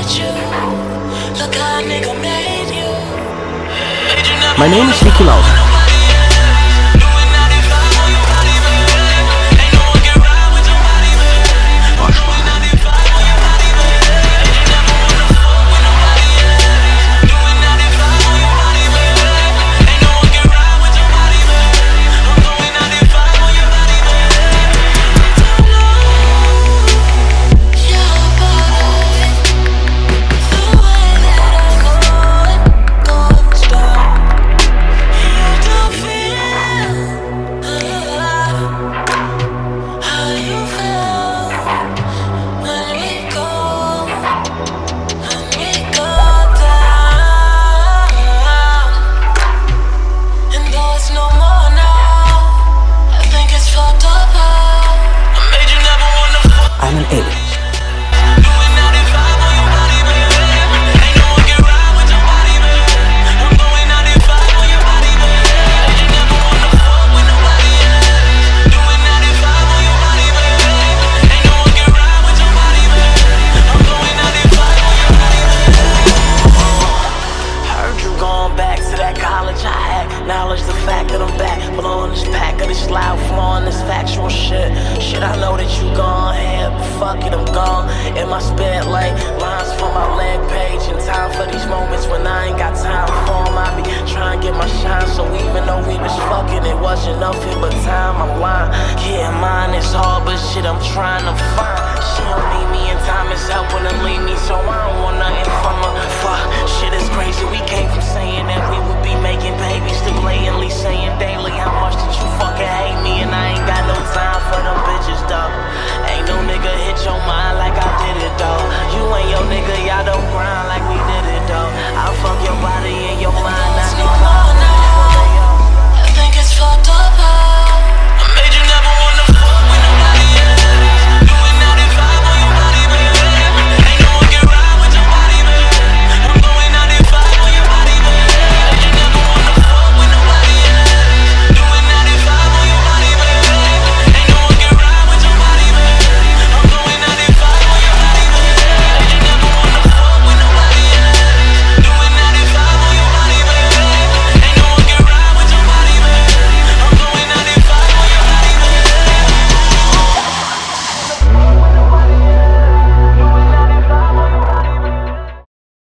My name is Nicky Lauda. I'm an alien. Acknowledge the fact that I'm back, blowing this pack of this loud, flowing this factual shit. Shit, I know that you gone ahead, but fuck it, I'm gone. In my spare light, lines from my leg page. In time for these moments when I ain't got time for them, I be trying to get my shine. So even though we was fucking, it wasn't nothing but time. I'm lying, yeah, mine is hard, but shit, I'm trying to find. She don't need me in time.